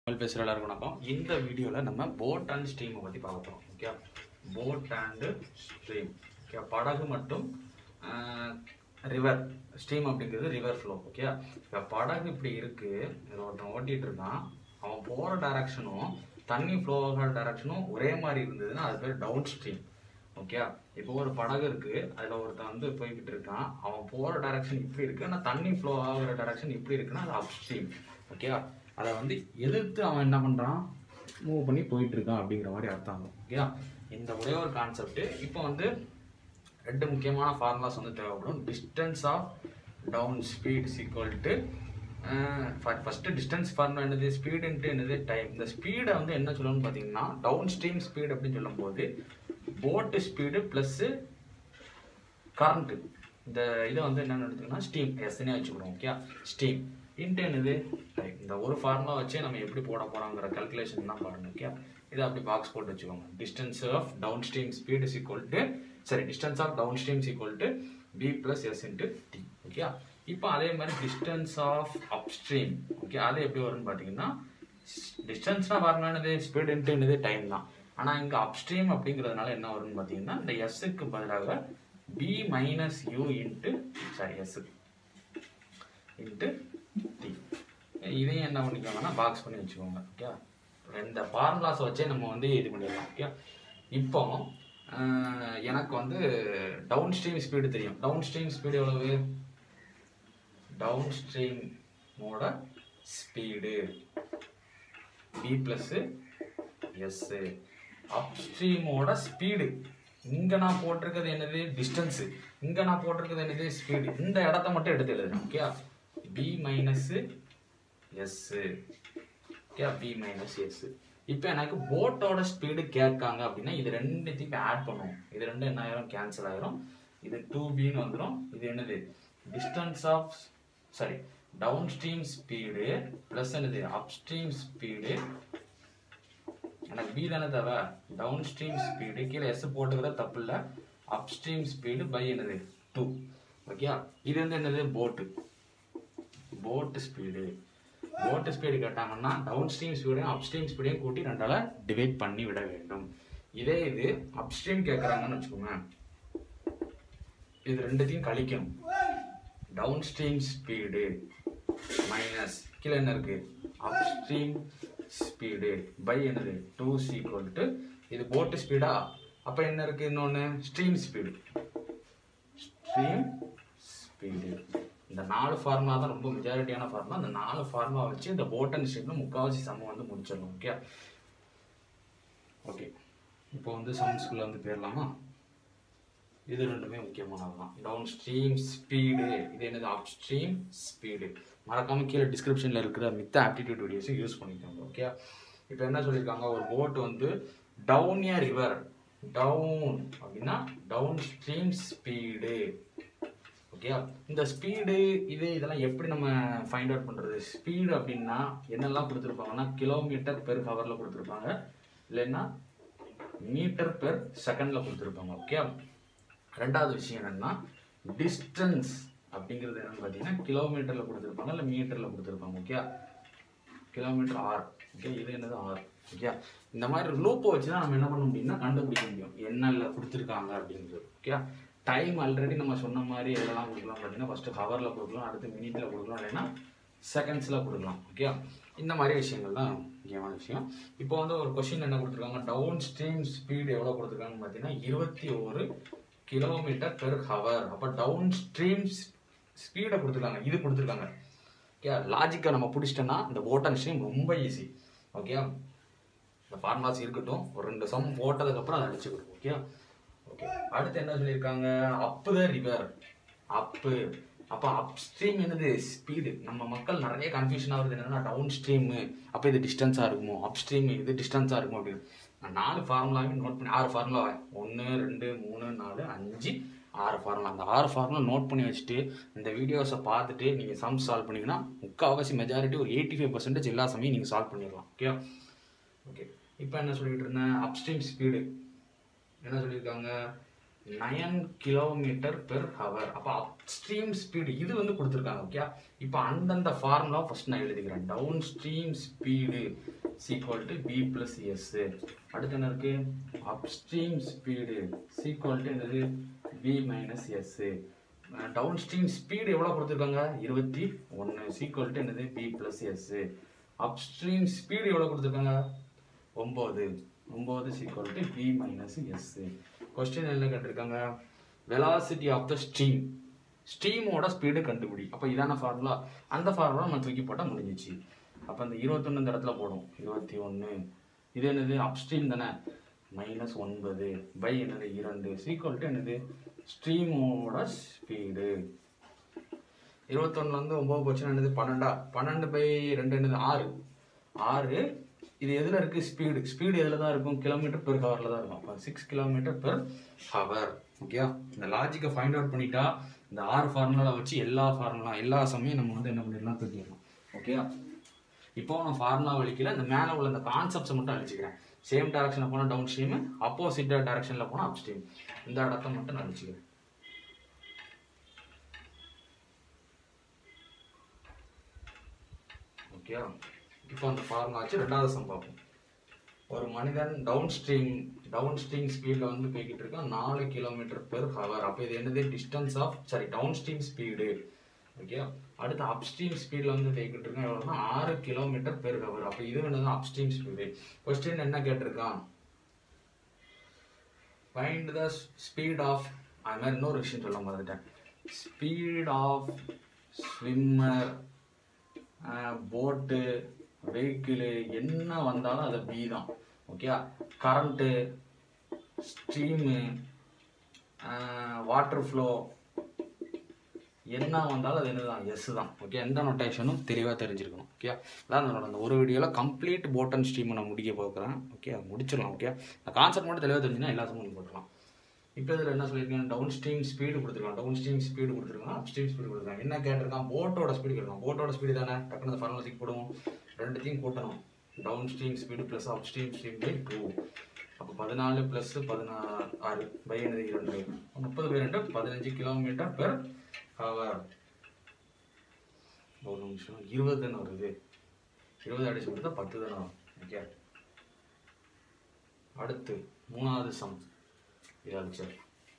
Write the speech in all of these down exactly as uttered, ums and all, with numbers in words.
பேசுகிற எல்லாருக்கும் வணக்கம். இந்த வீடியோவில் நம்ம போட் அண்ட் ஸ்ட்ரீமை பற்றி பார்க்க போகிறோம். Okay, boat and stream. Okay, படகு மற்றும் ரிவர். ஸ்ட்ரீம் அப்படிங்கிறது ரிவர் ஃப்ளோ. ஓகே, இப்போ படகு இப்படி இருக்குது, இதில் ஒருத்தன் ஓட்டிகிட்டு இருக்கான். அவன் போகிற டைரக்ஷனும் தண்ணி ஃப்ளோ ஆகிற டைரக்ஷனும் ஒரே மாதிரி இருந்ததுன்னா அது பேர் டவுன் ஸ்ட்ரீம். ஓகே, இப்போ ஒரு படகு இருக்குது, அதில் ஒருத்தன் வந்து போய்கிட்டு இருக்கான். அவன் போகிற டைரக்ஷன் இப்படி இருக்குது, ஆனால் தண்ணி ஃப்ளோ ஆகிற டைரக்ஷன் இப்படி இருக்குன்னா அது அப் ஸ்ட்ரீம். ஓகே, அதை வந்து எதிர்த்து அவன் என்ன பண்ணுறான், மூவ் பண்ணி போயிட்டுருக்கான் அப்படிங்கிற மாதிரி அர்த்தம். ஓகே, இந்த ஒரே ஒரு கான்செப்ட்டு. இப்போ வந்து ரெண்டு முக்கியமான ஃபார்முலாஸ் வந்து தேவைப்படும். Distance of down speed equal to first distance formula என்னது, ஸ்பீடுன்ட்டு என்னது டைம். இந்த ஸ்பீடை வந்து என்ன சொல்லணும்னு பார்த்தீங்கன்னா டவுன் ஸ்ட்ரீம் ஸ்பீட் அப்படின்னு சொல்லும்போது போட்டு ஸ்பீடு ப்ளஸ்ஸு கரண்ட்டு. இந்த இதை வந்து என்னென்னு எடுத்துக்கன்னா ஸ்டீம் எஸ்னே வச்சுக்கிறோம். ஓகே, ஸ்டீம் இன்ட்டு என்னது டைம். இந்த ஒரு ஃபார்முலா வச்சு நம்ம எப்படி போட போகிறோங்கிற கல்குலேஷன் தான் பாருங்க. ஓகே, இதை அப்படி பாக்ஸ் போட்டு வச்சுக்கோங்க. Distance of down stream speed is equal to சரி distance of down stream equal to P plus S into T. Okay, இப்போ அதே மாதிரி distance of up stream. Okay, அது எப்படி வரும்னு பார்த்தீங்கன்னா டிஸ்டன்ஸ்னால் பாருங்க என்னது ஸ்பீட் இன்ட்டு என்னது டைம் தான். ஆனால் இங்கே அப் ஸ்ட்ரீம் அப்படிங்கிறதுனால என்ன வரும்னு பார்த்தீங்கன்னா இந்த எஸ்ஸுக்கு பதிலாக P minus U into sorry எஸ்ஸுக்கு இன்ட்டு டி. இதையும் என்ன பண்ணிக்கோங்கன்னா பாக்ஸ் பண்ணி வச்சுக்கோங்க. ஓகே, இந்த ஃபார்முலாஸை வச்சே நம்ம வந்து இது பண்ணிடலாம். ஓகே, இப்போ எனக்கு வந்து டவுன் ஸ்ட்ரீம் ஸ்பீடு தெரியும். டவுன் ஸ்ட்ரீம் ஸ்பீடு எவ்வளவு, டவுன் ஸ்ட்ரீமோட speed P plus S. Up ஸ்ட்ரீமோட ஸ்பீடு இங்கே நான் போட்டிருக்கிறது என்னது டிஸ்டன்ஸு, இங்கே நான் போட்டிருக்கிறது என்னது ஸ்பீடு. இந்த இடத்த மட்டும் எடுத்து எழுதுறேன். Okay, P minus S. Okay, P minus S. இப்போ எனக்கு போட்டோட ஸ்பீடு கேட்காங்க அப்படின்னா இது ரெண்டுத்தையும் ஆட் பண்ணுவோம். இது ரெண்டும் என்ன ஆயிரும், கேன்சல் ஆயிரும். இது டூ பின்னு வந்துடும். இது என்னது distance of sorry down stream speed plus என்னது அப் ஸ்ட்ரீம் ஸ்பீடு. எனக்கு பி தானே தேவை, டவுன் ஸ்ட்ரீம் ஸ்பீடு கீழே எஸ் போட்டுக்கிற தப்பு இல்லை, அப் ஸ்ட்ரீம் ஸ்பீடு பை என்னது டூ. ஓகே, இது வந்து என்னது boat boat speed. Boat speed கேட்டாங்கன்னா டவுன் ஸ்ட்ரீம் ஸ்பீடையும் அப் ஸ்ட்ரீம் ஸ்பீடையும் கூட்டி ரெண்டால டிவைட் பண்ணி விட வேண்டும். இதே இது அப் ஸ்ட்ரீம் கேட்குறாங்கன்னு வச்சுக்கோங்க, இது ரெண்டுத்தையும் கழிக்கணும். டவுன் ஸ்ட்ரீம் ஸ்பீடு மைனஸ் கீழே என்ன இருக்கு அப் ஸ்ட்ரீம் ஸ்பீடு பை என்னது டூ ஈக்குவல் டு இது போட்டு ஸ்பீடா, அப்போ என்ன இருக்கு இன்னொன்று ஸ்ட்ரீம் ஸ்பீடு. Stream speed. இந்த நாலு ஃபார்முலா தான் ரொம்ப மெஜாரிட்டியான ஃபார்முலா. அந்த நாலு ஃபார்முலா வச்சு இந்த போட் அண்ட் ஸ்ட்ரீம்ல முக்கால்வாசி சம் வந்து முடிச்சிடணும். ஓகே ஓகே இப்போ வந்து சம்ஸ்குள்ள வந்து போயிடலாமா. இது ரெண்டுமே முக்கியமானது தான். டவுன் ஸ்ட்ரீம் ஸ்பீடு, இது என்னது அப் ஸ்ட்ரீம் ஸ்பீடு. மறக்காம கீழே டிஸ்கிரிப்ஷனில் இருக்கிற மித்த ஆப்டிடியூட் வீடியோஸும் யூஸ் பண்ணிக்கோங்க. ஓகே, இப்போ என்ன சொல்லியிருக்காங்க, ஒரு போட் வந்து டவுன் ஏ ரிவர், டவுன் அப்படின்னா டவுன் ஸ்ட்ரீம் ஸ்பீடு. ஓகே, இந்த ஸ்பீடு இது இதெல்லாம் எப்படி நம்ம ஃபைண்ட் அவுட் பண்ணுறது. ஸ்பீடு அப்படின்னா என்னெல்லாம் கொடுத்துருப்பாங்கன்னா கிலோமீட்டர் பெர் ஹவரில் கொடுத்துருப்பாங்க, இல்லைன்னா மீட்டர் பெர் செகண்டில் கொடுத்துருப்பாங்க. ஓகே, ரெண்டாவது விஷயம் என்னென்னா டிஸ்டன்ஸ் அப்படிங்கிறது என்னென்னு பார்த்தீங்கன்னா கிலோமீட்டரில் கொடுத்துருப்பாங்க இல்லை மீட்டரில் கொடுத்துருப்பாங்க. Okay, kilometre R. ஓகே, இது என்னது ஆர். ஓகே, இந்த மாதிரி லூப்பை வச்சு தான் நம்ம என்ன பண்ண முடியும்னா கண்டுபிடிக்க முடியும் என்னென்ன கொடுத்துருக்காங்க அப்படிங்கிறது. ஓகே, டைம் ஆல்ரெடி நம்ம சொன்ன மாதிரி எதெல்லாம் கொடுக்கலாம் பார்த்தீங்கன்னா ஃபஸ்ட்டு ஹவரில் கொடுக்கலாம், அடுத்து மினிட்டில் கொடுக்கலாம், இல்லைன்னா செகண்ட்ஸில் கொடுக்கலாம். ஓகே, இந்த மாதிரி விஷயங்கள் தான் முக்கியமான விஷயம். இப்போ வந்து ஒரு கொஸ்டின் என்ன கொடுத்துருக்காங்க, டவுன் ஸ்ட்ரீம் ஸ்பீடு எவ்வளோ கொடுத்துருக்காங்கன்னு பார்த்தீங்கன்னா இருபத்தி ஒரு கிலோமீட்டர் பெர் ஹவர். அப்போ டவுன் ஸ்ட்ரீம் ஸ்பீடை கொடுத்துருக்காங்க, இது கொடுத்துருக்காங்க. ஓகே, லாஜிக்கை நம்ம பிடிச்சிட்டோன்னா இந்த போட் அண்ட் ஸ்ட்ரீம் ரொம்ப ஈஸி. ஓகே, இந்த ஃபார்முலாஸ் இருக்கட்டும், ஒரு ரெண்டு சம் போட்டதுக்கப்புறம் அதை அடிச்சுக்கிடும். ஓகே ஓகே அடுத்து என்ன சொல்லியிருக்காங்க, அப்பு த ரிவர். அப்பு அப்போ அப் ஸ்ட்ரீம் என்னது ஸ்பீடு. நம்ம மக்கள் நிறைய கன்ஃபியூஷன் ஆகுது என்னன்னா டவுன் ஸ்ட்ரீமு அப்போ இது டிஸ்டன்ஸாக இருக்குமோ, அப் ஸ்ட்ரீம் இது டிஸ்டன்ஸாக இருக்குமோ அப்படின்னு. நான் நாலு ஃபார்முலாவையும் நோட் பண்ணி ஆறு ஃபார்முலா ஒன்று ரெண்டு மூணு நாலு அஞ்சு ஆறு ஃபார்முலா அந்த ஆறு ஃபார்முலா நோட் பண்ணி வச்சுட்டு இந்த வீடியோஸை பார்த்துட்டு நீங்கள் சம் சால்வ் பண்ணிங்கன்னா முக்கால்வாசி மெஜாரிட்டி ஒரு எயிட்டி ஃபைவ் பர்சன்டேஜ் எல்லா சமையும் நீங்கள் சால்வ் பண்ணிடலாம். ஓகே ஓகே இப்போ என்ன சொல்லிட்டு இருந்தேன், அப் ஸ்ட்ரீம் ஸ்பீடு என்ன சொல்லியிருக்காங்க, நைன் கிலோமீட்டர் பெர் ஹவர். அப்போ அப்ஸ்ட்ரீம் ஸ்பீடு இது வந்து கொடுத்துருக்காங்க. ஓகே, இப்போ அந்தந்த ஃபார்முலா ஃபர்ஸ்ட் நான் எழுதிக்கிறேன். Down stream speed equal to P plus S. அடுத்து என்ன இருக்கு? அப்ஸ்ட்ரீம் ஸ்பீடு சீக்வல் டு என்னது? P minus S. Down stream speed எவ்வளோ கொடுத்துருக்காங்க? இருபத்தி ஒன்று சீக்வல் டு என்னது? P plus S. Upstream speed எவ்வளோ கொடுத்துருக்காங்க? ஒம்பது. ஒம்பது equal to P minus S. Question என்ன கேட்டிருக்காங்க? வெலாசிட்டி ஆஃப் த ஸ்ட்ரீம், ஸ்ட்ரீமோட ஸ்பீடு கண்டுபிடி. அப்போ இதான ஃபார்முலா, அந்த ஃபார்முலா நம்ம தூக்கி போட்டால் முடிஞ்சிச்சு. அப்போ அந்த இருபத்தொன்று இந்த இடத்துல போடும். இருபத்தி ஒன்று இது என்னது? அப்ஸ்ட்ரீம் தானே, மைனஸ் ஒன்பது பை என்னது? இரண்டு சீக்வல் டு என்னது? ஸ்ட்ரீமோட ஸ்பீடு. இருபத்தொன்னுலேருந்து ஒம்பது போச்சுன்னா என்னது? பன்னெண்டா? பன்னெண்டு பை ரெண்டு என்னது? ஆறு. ஆறு. இது எதில் இருக்குது? ஸ்பீடு. ஸ்பீடு எதில் தான் இருக்கும்? கிலோமீட்டர் பெர் ஹவரில் தான் இருக்கும். அப்போ six kilometre per hour. Okay, இந்த லாஜிக்கை ஃபைண்ட் அவுட் பண்ணிட்டா இந்த ஆறு ஃபார்முலா வச்சு எல்லா ஃபார்முலா எல்லா சமயம் நம்ம வந்து என்ன பண்ணிடலாம்? தூக்கிடலாம். ஓகே, இப்போ நான் ஃபார்முலா வலிக்கல, இந்த மேலே உள்ள இந்த கான்செப்ட்ஸை மட்டும் அழிச்சிக்கிறேன். சேம் டைரக்ஷனில் போனால் டவுன் ஸ்ட்ரீமு, அப்போசிட் டைரக்ஷனில் போனால் அப் ஸ்ட்ரீம். இந்த இடத்த மட்டும் நான் அழிச்சிக்கிறேன். ஓகே, இப்போ அந்த ஃபார்முலா வச்சு ரெண்டாவது சம் பார்ப்போம். ஒரு மனிதன் டவுன் ஸ்ட்ரீம் டவுன் ஸ்ட்ரீம் ஸ்பீடில் வந்து போய்கிட்டு இருக்கான் நாலு கிலோமீட்டர் பெர் ஹவர். அப்போ இது என்னது? Distance of sorry down stream speed. Okay, அடுத்து அப் ஸ்ட்ரீம் ஸ்பீடில் வந்து போய்கிட்டு இருக்கான் எவ்வளோனா ஆறு கிலோமீட்டர் பெர் ஹவர். அப்போ இது என்னது? Up stream speed. கொஸ்டின் என்ன கேட்டிருக்கான்? ஃபைண்ட் த ஸ்பீட் ஆஃப், அது மாதிரி இன்னொரு விஷயம் சொல்ல மறந்துட்டேன். Speed of swimmer, boat, vehicle என்ன வந்தாலும் அது பி தான். Okay, current, stream, water flow என்ன வந்தாலும் அது என்னதான்? எஸ் தான். ஓகே, எந்த நோட்டேஷனும் தெளிவாக தெரிஞ்சிருக்கணும். ஓகே, அதான் என்னோட அந்த ஒரு வீடியோவில் கம்ப்ளீட் போட் அண்ட் ஸ்ட்ரீமை நான் முடிக்க போகிறேன். ஓகே, முடிச்சிடலாம். ஓகே, அந்த கான்செப்ட் மட்டும் தெளிவாக தெரிஞ்சுன்னா எல்லா சமயம் போட்டுக்கலாம். இப்போ இதில் என்ன சொல்லியிருக்கேன்? டவுன் ஸ்ட்ரீம் ஸ்பீடு கொடுத்துருக்கான், டவுன் ஸ்ட்ரீம் ஸ்பீடு கொடுத்துருக்கான், அப் ஸ்ட்ரீம் ஸ்பீடு கொடுத்துருக்கான். என்ன கேட்டிருக்கான்? போட்டோட ஸ்பீடு கேட்டிருக்கான். போட்டோட ஸ்பீடு தானே, டக்குனு அந்த ஃபார்முலா தூக்கி போடுவோம். ரெண்டுத்தையும் கூட்டணும். Down stream speed plus up stream speed by two. அப்போ பதினாலு ப்ளஸ் பதினாறு பை என்னது? இரண்டு. முப்பது பை ரெண்டு பதினஞ்சு கிலோமீட்டர் பெர் ஹவர். ஒரு நிமிஷம், இருபது தானே வருது. இருபது அடிச்சு கொடுத்தா பத்து தானே வரும். ஓகே, அடுத்து மூணாவது சம். இதாவது சரி,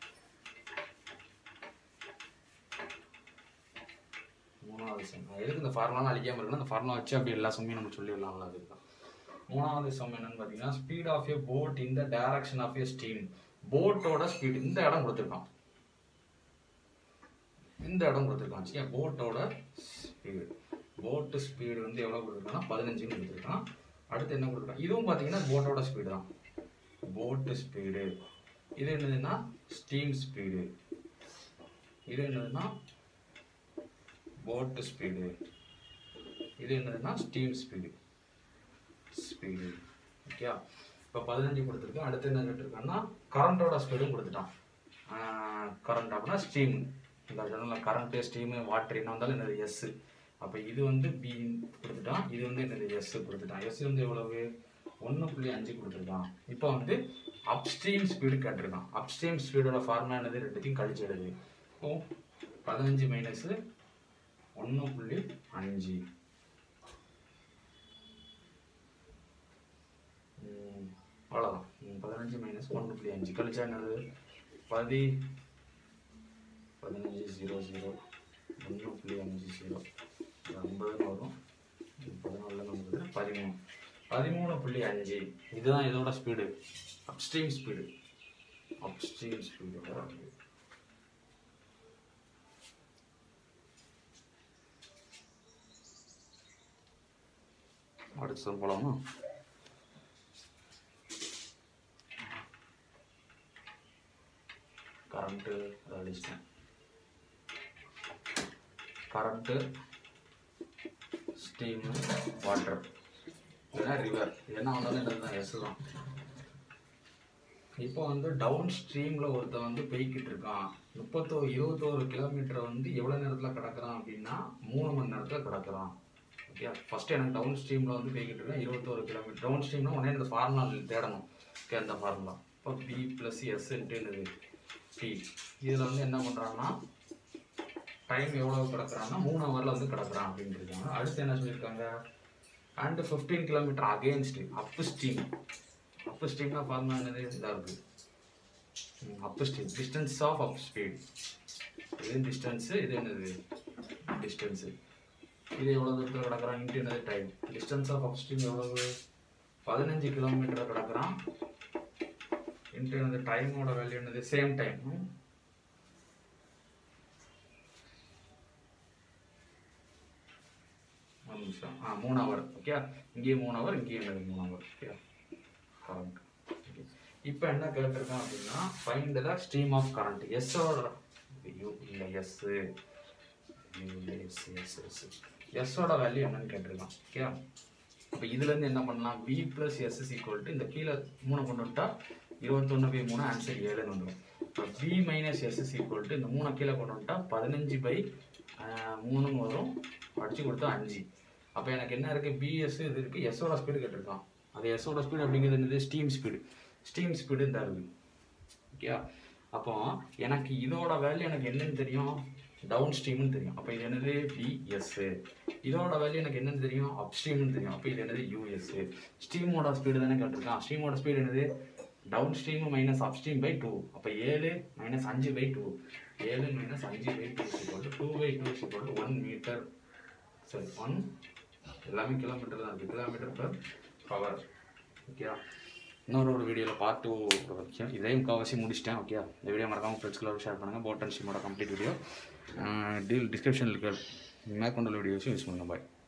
மூணாவது சம் எதுக்கு இந்த ஃபார்முலா அழிக்காமல் இருக்குன்னா அந்த ஃபார்முலா வச்சு அப்படி எல்லா சமயம் நம்ம சொல்லிடலாம்ல. அதுதான் மூணாவது சம். என்னன்னு பார்த்தீங்கன்னா, speed of a boat in the direction of a stream. போட்டோட ஸ்பீடு இந்த இடம் கொடுத்துருக்கான், இந்த இடம் கொடுத்துருக்கான். சரியா, போட்டோட ஸ்பீடு. போட்டு ஸ்பீடு வந்து எவ்வளோ கொடுத்துருக்கான்னா பதினஞ்சுன்னு கொடுத்துருக்கான். அடுத்து என்ன கொடுத்துருக்கான்? இதுவும் பார்த்தீங்கன்னா போட்டோட ஸ்பீடு தான். போட்டு ஸ்பீடு. இது என்னதுன்னா ஸ்டீம் ஸ்பீடு. இது என்னதுன்னா போட்டு ஸ்பீடு. இது என்னதுன்னா ஸ்டீம் ஸ்பீடு ஸ்பீடு ஓகே. இப்போ பதினஞ்சு கொடுத்துருக்கோம். அடுத்து என்ன கேட்டிருக்காங்கன்னா கரண்ட்டோட ஸ்பீடும் கொடுத்துட்டான். கரண்ட் அப்படின்னா ஸ்டீம். இந்த ஜெனரல் கரண்ட்டு ஸ்டீமு வாட்டர் என்ன வந்தாலும் என்னது எஸ். அப்போ இது வந்து பி கொடுத்துட்டான், இது வந்து என்னது எஸ் கொடுத்துட்டான். எஸ் வந்து எவ்வளவு ஒன்று புள்ளி அஞ்சு கொடுத்துருக்கான். இப்போ வந்து அப்ஸ்ட்ரீம் ஸ்பீடு கேட்டிருக்கான். அப்ஸ்ட்ரீம் ஸ்பீடோட ஃபார்முலா என்னது ரெண்டுத்தையும் கழிச்சு எழுது. இப்போ பதினஞ்சு மைனஸு ஒன்று புள்ளி அஞ்சு அவ்வளோதான். பதினஞ்சு மைனஸ் ஒன்று புள்ளி அஞ்சு கழிச்சா என்னது பதி பதினஞ்சு ஜீரோ ஜீரோ ஒன்று புள்ளி அஞ்சு ஜீரோ ஐம்பதுன்னு வரும். பதினாலில் நமக்கு பதிமூணு பதிமூணு புள்ளி அஞ்சு. இதுதான் இதோட ஸ்பீடு, அப்ஸ்ட்ரீம் ஸ்பீடு. அப்ஸ்ட்ரீம் ஸ்பீடோட அடுத்து போலாமா? கரண்ட்டு அடிச்சிட்டேன். கரண்ட்டு ஸ்டீம் வாட்டர் இல்லைன்னா ரிவர் என்ன வந்தாலும் என்னது எஸ் தான். இப்போ வந்து டவுன் ஸ்ட்ரீமில் ஒருத்தன் வந்து போய்கிட்டு இருக்கான். முப்பத்தோ இருபத்தோரு கிலோமீட்டர் வந்து எவ்வளோ நேரத்தில் கிடக்குறான் அப்படின்னா மூணு மணி நேரத்தில் கிடக்குறான். ஓகே, ஃபஸ்ட்டு எனக்கு டவுன் ஸ்ட்ரீமில் வந்து போய்கிட்டு இருக்கேன் இருபத்தோரு கிலோமீட்டர். டவுன் ஸ்ட்ரீம்னா உடனே இந்த ஃபார்முலா தேடணும். ஓகே, அந்த ஃபார்முலா இப்போ பி ப்ளஸ் எஸ்ன்ட்டு என்னது ஸ்பீட். இதில் வந்து என்ன பண்ணுறாங்கன்னா டைம் எவ்வளோ கிடக்குறாங்கன்னா மூணு ஹவரில் வந்து கிடக்குறான் அப்படின்னு இருக்காங்க. அடுத்து என்ன சொல்லியிருக்காங்க, and fifteen kilometre against up stream. Up ஸ்ட்ரீம்னா ஃபார்முலா என்னது, இதாக இருக்குது. Up stream distance of up speed. இது டிஸ்டன்ஸு, இது என்னது டிஸ்டன்ஸு. இது எவ்வளோ தூரத்தில் கிடக்குறான் இன்ட்டு என்னது time. Distance of up stream எவ்வளவு, பதினஞ்சு கிலோமீட்டர் கிடக்குறான் இன்ட்டு என்னது டைமோட வேல்யூ என்னது சேம் டைம். ஒரு நிமிஷம், ஆ மூணு ஹவர். ஓகே, இங்கேயும் மூணு ஹவர், இங்கேயும் என்னது மூணு ஹவர். Okay current. ஓகே, இப்போ என்ன கேட்டிருக்கான் அப்படின்னா find the stream of current. எஸ்ஸோட யூ இல்லை எஸ்ஸு எஸ் எஸ் எஸ் எஸ்ஸோட வேல்யூ என்னன்னு கேட்டிருக்கான். ஓகே, இப்போ இதுலேருந்து என்ன பண்ணலாம், V plus S is equal to இந்த கீழே மூணு கொண்டு விட்டா இருபத்தொன்று பை மூணு ஆன்சர் ஏழுன்னு வந்துடும். இப்போ V minus S is equal to இந்த மூணு கீழே கொண்டு விட்டா பதினஞ்சு பை மூணுன்னு வரும், படித்து கொடுத்தா அஞ்சு. அப்போ எனக்கு என்ன இருக்குது, பிஎஸ் இது இருக்குது, எஸ்ஸோட ஸ்பீடு கேட்டிருக்கான். அது எஸ்ஸோட ஸ்பீடு அப்படிங்கிறது என்னது ஸ்டீம் ஸ்பீடு. ஸ்டீம் ஸ்பீடு இந்த இருக்குது. ஓகே, அப்போ எனக்கு இதோட வேல்யூ எனக்கு என்னன்னு தெரியும், டவுன் ஸ்ட்ரீம்னு தெரியும். அப்போ இது என்னது பிஎஸ்ஸு. இதோட வேல்யூ எனக்கு என்னன்னு தெரியும், அப் ஸ்ட்ரீம்னு தெரியும். அப்போ இது என்னது யூஎஸ்ஸு. ஸ்ட்ரீமோட ஸ்பீடு தானே கேட்டிருக்கான். ஸ்ட்ரீமோட ஸ்பீடு என்னது down stream minus up stream by two. அப்போ ஏழு மைனஸ் அஞ்சு பை டூ, ஏழு மைனஸ் அஞ்சு by two equal to two by two equal to one metre. சரி, ஒன் எல்லாமே கிலோமீட்டர் தான் இருக்குது, கிலோமீட்டர் பர் பவர். ஓகே, இன்னொரு ஒரு வீடியோவில் பார்ட் டூ வரைக்கும் இதையும் முக்கால்வாசி முடிச்சிட்டேன். ஓகே, இந்த வீடியோ மறக்காமல் ஃப்ரெண்ட்ஸ்களோட ஷேர் பண்ணுங்கள். போட் அண்ட் ஸ்ட்ரீமோட கம்ப்ளீட் வீடியோ டீல் டிஸ்கிரிப்ஷனில் இருக்க மேற்கொண்டுள்ள வீடியோஸும் யூஸ் பண்ணுங்கள். பாய்.